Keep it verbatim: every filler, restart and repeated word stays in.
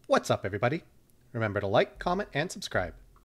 What's up, everybody? Remember to like, comment, and subscribe.